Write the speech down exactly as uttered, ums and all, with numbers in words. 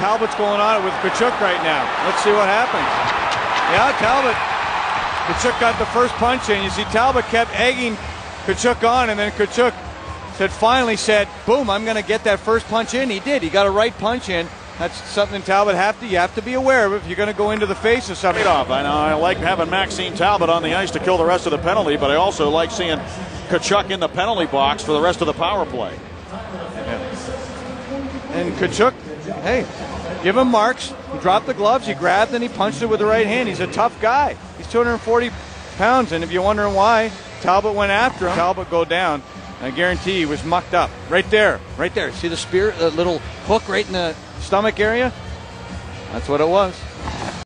Talbot's going on it with Tkachuk right now. Let's see what happens. Yeah, Talbot. Tkachuk got the first punch in. You see Talbot kept egging Tkachuk on, and then Tkachuk said, finally said, boom, I'm going to get that first punch in. He did. He got a right punch in. That's something Talbot have to you have to be aware of if you're going to go into the face of something. I know I like having Maxime Talbot on the ice to kill the rest of the penalty, but I also like seeing Tkachuk in the penalty box for the rest of the power play. Yeah. And Tkachuk, hey, give him marks. He dropped the gloves, he grabbed, and he punched it with the right hand. He's a tough guy. He's two hundred forty pounds, and if you're wondering why Talbot went after him, Talbot go down. I guarantee he was mucked up. Right there, right there. See the spear, the little hook right in the stomach area? That's what it was.